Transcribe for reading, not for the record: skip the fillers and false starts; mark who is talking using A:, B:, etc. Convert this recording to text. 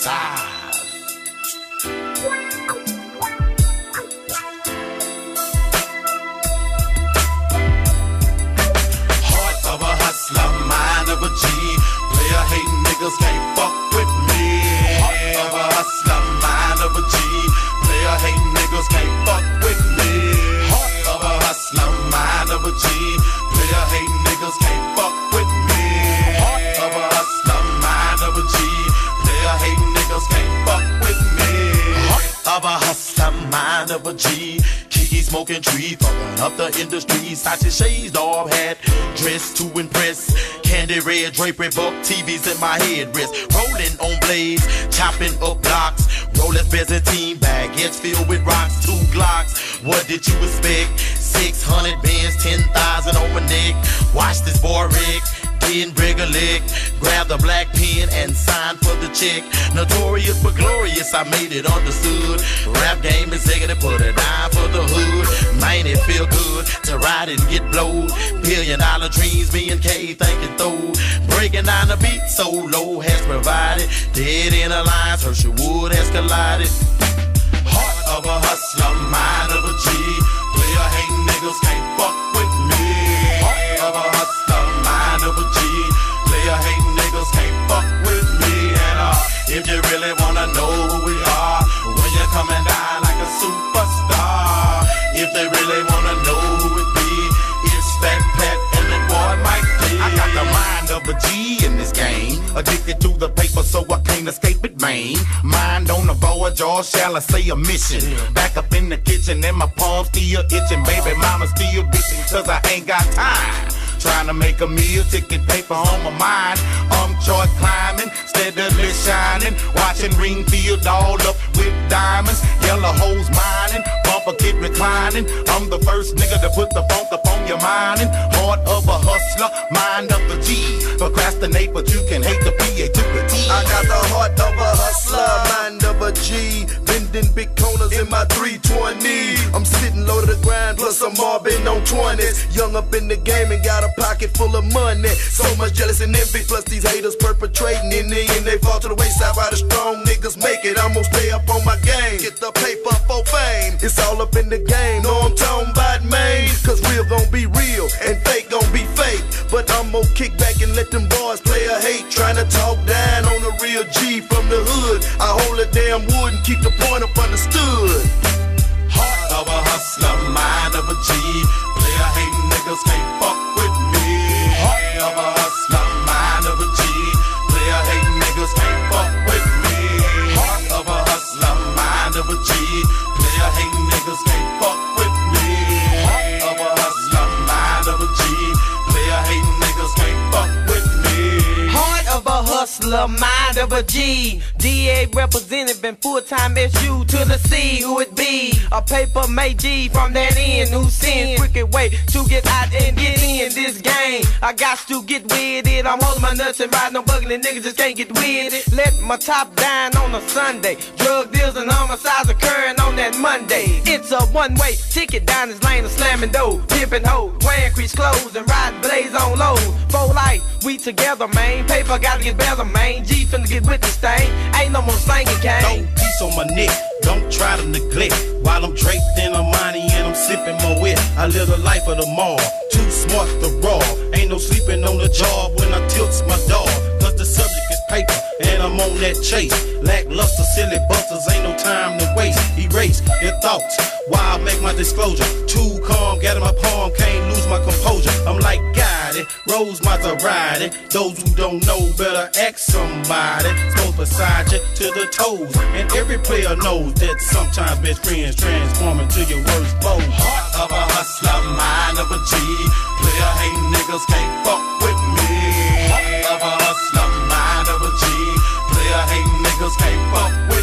A: Size. Heart of a hustler, mind of a G. Player hating niggas can't fuck with me. Heart of a hustler, mind of a G. Player hating niggas can't fuck with me. Heart of a hustler, mind of a G. Player hating niggas can't fuck with me. Heart of a hustler, mind of a G. Player hating niggas can't fuck with me. Heart of a hustler, mind of a G. Kiki smoking tree, fucking up the industry. Sachi shades, dog hat, dressed to impress. Candy red drapery, buck TVs in my headrest. Rolling on blades, chopping up blocks. Rollers, Byzantine baguettes filled with rocks. 2 Glocks, what did you expect? 600 bands, 10,000 on my neck. Watch this boy Rick, getting bigger lick. Grab the black pen and sign for the check. Notorious but glorious, I made it understood. Rap game is taking it, put a dime for the hood. Man, it feel good to ride and get blowed. $1 billion dreams, me and K thinking through. Breaking down the beat so low has provided. Dead in a lines, Herschel Wood has collided. Heart of a hustler, mind of a G. Player hating niggas can't fuck with me. Heart of a hustler, mind of a G. Player hating niggas can't fuck with me. And if you really wanna know who we are, when you're coming down like a superstar. If they really wanna know who it be, it's that Pat and that boy Mike D. I got the mind of a G in this game. Addicted to the paper so I can't escape it, man. Mind on the voyage, or shall I say a mission. Back up in the kitchen and my palms still itching. Baby mama still bitching cause I ain't got time. Trying to make a meal, ticket paper on my mind. Chart climbing, steadily shining. Watching Ringfield all up with diamonds. Yellow hoes mining, bumper kid reclining. I'm the first nigga to put the funk up on your minding. Heart of a hustler, mind of a G. Procrastinate but you can hate the PA to the T.
B: I got the heart of a hustler, mind of a G. Bending big corners in my 320. I'm sitting low to the grind, plus I'm mobbing on 20s. Young up in the game and got a pocket full of money. So much jealous and envy, plus these haters perpetrating. In the end they fall to the wayside while the strong niggas make it. I'm gonna stay up on my game, get the paper for fame. It's all up in the game, know I'm talking about man. Cause real gon' be real and fake gon' be fake. But I'm gonna kick back and let them boys play a hate. Trying to talk down on the real G from the hood. I hold a damn wood and keep the point up understood.
A: Heart of a hustler, mind of a G. Player hating niggas can't fuck with me. Heart of a hustler, mind of a G. Player hating niggas can't fuck with me. Heart of a hustler, mind of a G. Player hating niggas can't fuck with me. Heart of a hustler, mind of a G. Player hating niggas can't fuck with me.
C: Heart of a hustler, mind of a G. DA represented, been full-time SU to the C. Who it be? A paper made G from that end. Who sends quicker way to get out and get in this game? I got to get with it. I'm holding my nuts and riding on bugging. Niggas just can't get with it. Let my top down on a Sunday. Drug deals and homicides occurring on that Monday. It's a one-way ticket down this lane of slamming dough, pimping hoes, wearing crease clothes and riding blaze on low. For life, we together, man. Paper gotta get better, man. G finna get with this thing. Ain't no more slanging cane.
A: No piece on my neck, don't try to neglect. While I'm draped in a money and I'm sipping my wet. I live the life of the mall, too smart to raw. Ain't no sleeping on the job when I tilts my dog. Cause the subject is paper and I'm on that chase. Lackluster, silly busters, ain't no time to waste. Erase your thoughts while I make my disclosure. Too calm, got in my palm, can't lose my composure. I'm like got it, Rose Maserati. Those who don't know better ask somebody. Smoke beside you to the toes. And every player knows that sometimes best friends transform into your worst foes. Heart of a hustler, mind of a G. Player hating niggas can't fuck with me. Heart of a hustler, mind of a G. Player hating niggas can't fuck with me.